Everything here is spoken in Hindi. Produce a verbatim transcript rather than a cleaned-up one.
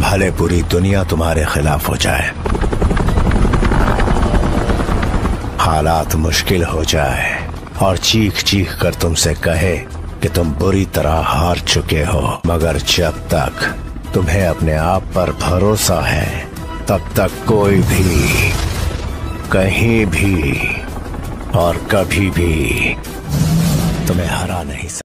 भले पूरी दुनिया तुम्हारे खिलाफ हो जाए, हालात मुश्किल हो जाए और चीख चीख कर तुमसे कहे कि तुम बुरी तरह हार चुके हो, मगर जब तक तुम्हें अपने आप पर भरोसा है तब तक कोई भी कहीं भी और कभी भी तुम्हें हरा नहीं सकता।